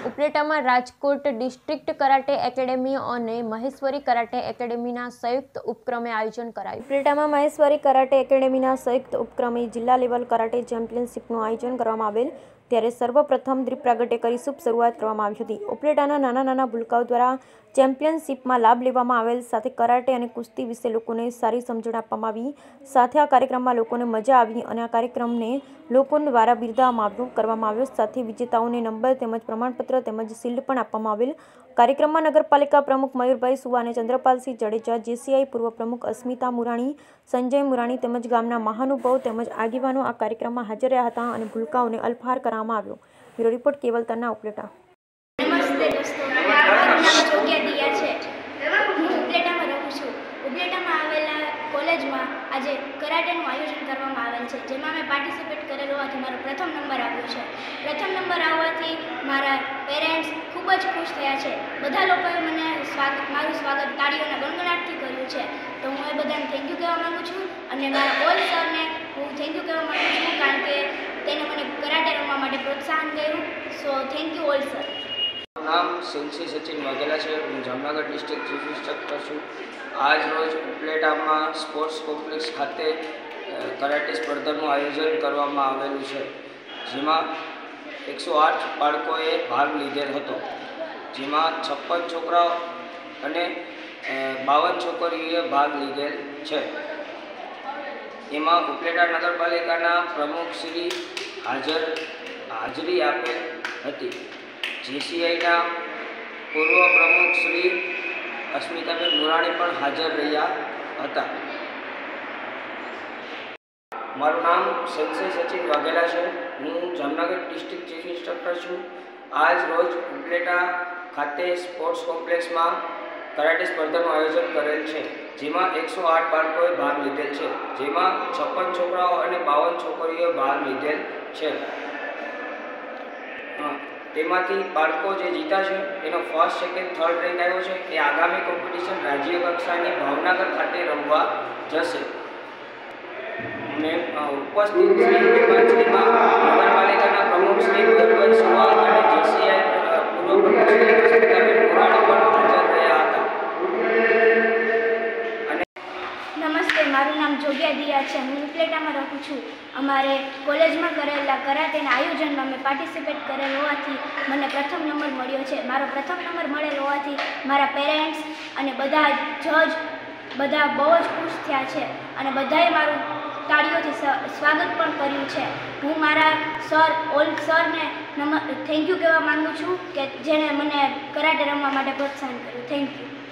ઉપલેટામાં Rajkot district karate academy અને Maheshwari karate એકેડેમીના સંયુક્ત ઉપક્રમે આયોજન કરાયું। ઉપલેટામાં મહેશ્વરી કરાટે એકેડેમીના સંયુક્ત ઉપક્રમે જિલ્લા લેવલ કરાટે ચેમ્પિયનશિપનું આયોજન કરવામાં આવેલ, ત્યારે સર્વપ્રથમ દીપ પ્રાગટ્ય કરી શુભ શરૂઆત કરવામાં આવી હતી। ઉપલેટાના નાના ભૂલકાઓ દ્વારા ચેમ્પિયનશિપમાં લાભ લેવામાં આવેલ, સાથે કરાટે અને કુસ્તી વિશે લોકોને સારી સમજણ આપવામાં આવી। સાથે આ કાર્યક્રમમાં લોકોને મજા આવી અને આ કાર્યક્રમને લોકો દ્વારા બિરદાવવામાં કરવામાં આવ્યો। સાથે વિજેતાઓને નંબર તેમજ પ્રમાણપત્ર તેમજ શિલ્ડ પણ આપવામાં આવેલ। કાર્યક્રમમાં નગરપાલિકા પ્રમુખ મયુરભાઈ સુવા અને ચંદ્રપાલસિંહ જડેજા, જેસીઆઈ પૂર્વ પ્રમુખ અસ્મિતા મુરાણી, સંજય મુરાણી તેમજ ગામના મહાનુભાવો તેમજ આગેવાનો આ કાર્યક્રમમાં હાજર રહ્યા હતા અને ભૂલકાઓને અલ્પહાર કરવામાં આવ્યો। બ્યુરો રિપોર્ટ કેવલ તન્ના, ઉપલેટા। નમસ્તે દોસ્તો, મારું નામ જોગ્યા દિયા છે। હું ઉપલેટામાં રહું છું। ઉપલેટામાં આવેલા કોલેજમાં આજે કરાટેનું આયોજન કરવામાં આવેલ છે, જેમાં મેં પાર્ટિસિપેટ કરેલો હોવાથી મારો પ્રથમ નંબર આવ્યો છે। પ્રથમ નંબર આવવાથી મારા પેરેન્ટ્સ ખૂબ જ ખુશ થયા છે। બધા લોકોએ મને મારું સ્વાગત તાળીઓના ગણગણાટથી કર્યું છે, તો હું એ બધાને થેન્ક યુ કહેવા માગું છું અને મારા ઓલ સરને હું થેન્ક યુ કહેવા માગું છું, કારણ કે તેને મને કરાટે રમવા માટે પ્રોત્સાહન કર્યું। So thank you all sir. નામ સેન્સી સચિન વાઘેલા છે। હું જામનગર ડિસ્ટ્રિક્ટ ચીફ ઇન્સ્ટ્રક્ટર છું। આજ રોજ ઉપલેટામાં સ્પોર્ટ્સ કોમ્પ્લેક્સ ખાતે કરાટે સ્પર્ધાનું આયોજન કરવામાં આવેલું છે, જેમાં 108 બાળકોએ ભાગ લીધેલ હતો, જેમાં 56 છોકરાઓ અને 52 છોકરીઓએ ભાગ લીધેલ છે। એમાં ઉપલેટા નગરપાલિકાના પ્રમુખશ્રી હાજરી આપેલ હતી। જેસીઆઈના પૂર્વ પ્રમુખ શ્રી અસ્મિતાબેન મુરાણી પણ હાજર રહ્યા હતા। મારું નામ સંજય સચિન વાઘેલા છે। હું જામનગર ડિસ્ટ્રિક્ટ ચીફ ઇન્સ્ટ્રક્ટર છું। આજ રોજ ઉપલેટા ખાતે સ્પોર્ટ્સ કોમ્પ્લેક્સમાં કરાટે સ્પર્ધાનું આયોજન કરેલ છે, જેમાં 108 બાળકોએ ભાગ લીધેલ છે, જેમાં 56 છોકરાઓ અને 52 છોકરીઓએ ભાગ લીધેલ છે। તેમાંથી બાળકો જે જીતા છે એનો ફર્સ્ટ, સેકન્ડ, થર્ડ રેન્ક આવ્યો છે, એ આગામી કોમ્પિટિશન રાજ્ય કક્ષાની ભાવનગર ખાતે રમવા જશે। ઉપસ્થિત નગરપાલિકાના પ્રમુખ શ્રી મયુરભાઈ સુવા અને જેસીઆઈ પૂર્વ પ્રમુખ શ્રી અસ્મિતાબેન મુરાણી પણ હાજર રહ્યા હતા। નમસ્તે, મારું નામ જોગ્યા દિયા છે। હું ઉપલેટામાં રહું છું। અમારે કોલેજમાં કરેલા કરાટેના આયોજનમાં મેં પાર્ટિસિપેટ કરેલ હોવાથી મને પ્રથમ નંબર મળ્યો છે। મારો પ્રથમ નંબર મળેલ હોવાથી મારા પેરેન્ટ્સ અને બધા જજ બધા બહુ જ ખુશ થયા છે અને બધાએ મારું તાળીઓથી સ્વાગત પણ કર્યું છે। હું મારા ઓલ સરને થેન્ક યુ કહેવા માગું છું કે જેણે મને કરાટે રમવા માટે પ્રોત્સાહન કર્યું। Thank you.